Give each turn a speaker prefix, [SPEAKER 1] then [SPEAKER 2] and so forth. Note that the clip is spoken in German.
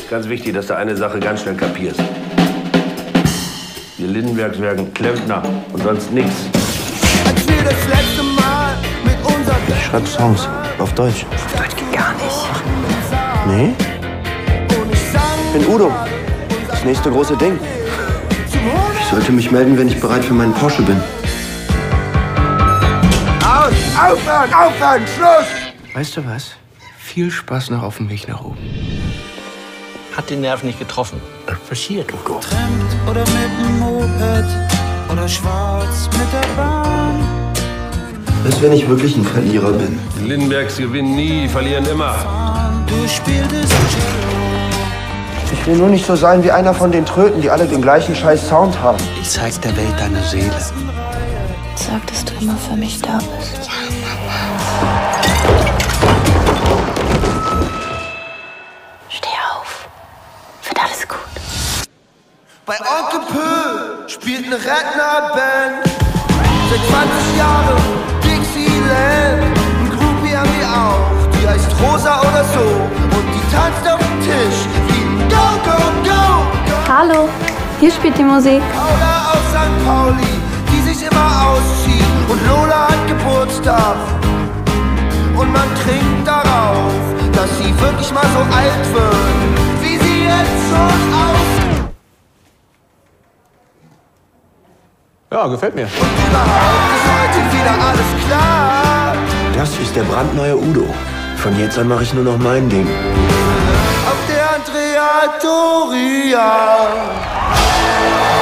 [SPEAKER 1] Ganz wichtig, dass du eine Sache ganz schnell kapierst. Wir Lindenbergs werden Klempner und sonst nichts.
[SPEAKER 2] Als wir das letzte Mal mit unserer
[SPEAKER 3] Ich schreibe Songs auf Deutsch.
[SPEAKER 4] Auf Deutsch geht gar nicht.
[SPEAKER 3] Nee? Ich bin Udo. Das nächste große Ding. Ich sollte mich melden, wenn ich bereit für meinen Porsche bin.
[SPEAKER 2] Aus! Aufhören! Aufhören! Schluss!
[SPEAKER 4] Weißt du was? Viel Spaß noch auf dem Weg nach oben.
[SPEAKER 5] Hat den Nerv nicht getroffen.
[SPEAKER 4] Passiert, Ugo.
[SPEAKER 6] Trampt oder mit dem Moped oder schwarz mit der Bahn.
[SPEAKER 3] Was, wenn ich wirklich ein Verlierer bin?
[SPEAKER 1] Die Lindenbergs gewinnen nie, verlieren immer.
[SPEAKER 6] Du spieltest Cello.
[SPEAKER 3] Ich will nur nicht so sein wie einer von den Tröten, die alle den gleichen scheiß Sound haben.
[SPEAKER 4] Zeig der Welt deine Seele.
[SPEAKER 7] Sag, dass du immer für mich da bist. Steh auf. Wird alles gut.
[SPEAKER 2] Bei Onkel Pö spielt eine Rentnerband. Seit 20 Jahren Dixieland. Ein Groupie haben wir auch, die heißt Rosa oder so. Und die tanzt auf dem Tisch wie Go, Go, Go.
[SPEAKER 7] Hallo, hier spielt die Musik.
[SPEAKER 2] Paula aus St. Pauli, die sich immer auszieht. Und Lola hat Geburtstag. Und man trinkt darauf, dass sie wirklich mal so alt wird, wie sie jetzt schon aussieht.
[SPEAKER 4] Ja, gefällt mir.
[SPEAKER 2] Und überhaupt ist heute wieder alles klar.
[SPEAKER 3] Das ist der brandneue Udo. Von jetzt an mache ich nur noch mein Ding.
[SPEAKER 2] Auf der Andrea Doria.